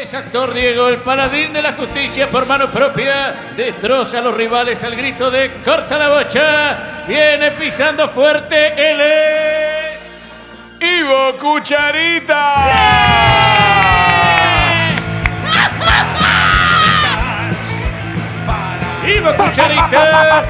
Es actor Diego, el paladín de la justicia por mano propia. Destroza a los rivales al grito de ¡corta la bocha! Viene pisando fuerte, él es... ¡Ivo Cucharita! ¡Ivo Cucharita!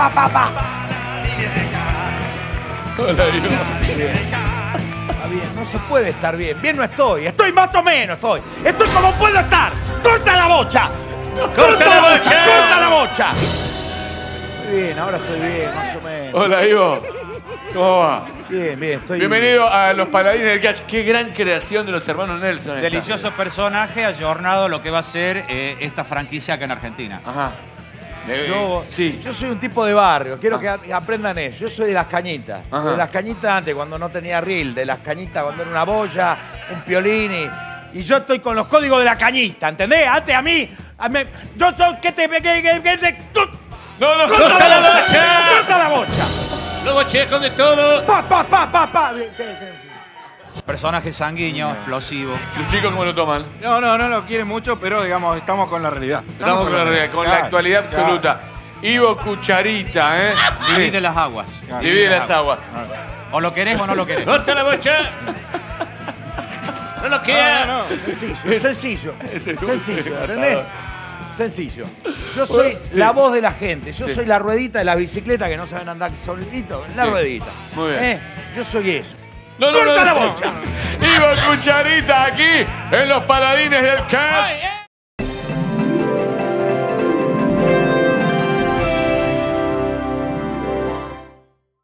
Hola, Ivo. Bien, no se puede estar bien. Bien no estoy. Estoy más o menos, estoy. Estoy como puedo estar. ¡Corta la bocha! ¡Corta la bocha! ¡Corta la bocha! Muy bien, ahora estoy bien, más o menos. Hola, Ivo. ¿Cómo va? Bien, bien, estoy Bienvenido a Los Paladines del Catch. Qué gran creación de los hermanos Nelson. esta. Delicioso personaje, ayornado a lo que va a ser esta franquicia acá en Argentina. Ajá. Yo soy un tipo de barrio, quiero que aprendan eso. Yo soy de Las Cañitas. Ajá. De Las Cañitas antes, cuando no tenía reel. De Las Cañitas cuando era una boya, un piolini. Y yo estoy con los códigos de la cañita, ¿entendés? Antes a mí yo soy No, no, ¡Corta la bocha! ¡Corta la bocha! Lo bocheco de todo. ¡Pa! Personaje sanguíneo, explosivo. los chicos cómo lo toman. No lo quiere mucho, pero digamos, estamos con la realidad. Estamos con la realidad, con la Claro, actualidad absoluta. Ivo Cucharita, ¿eh? Divide las aguas. Divide las aguas. O lo querés o no lo querés. ¡Corta la bocha! ¡No lo queda! Sencillo, Ese- ¿entendés? Sencillo. Yo soy la voz de la gente. Yo soy la ruedita de la bicicleta que no saben andar solito. La Sí. ruedita. Muy bien. Yo soy eso. No, ¡Corta la bocha! Ivo Cucharita aquí en Los Paladines del Catch.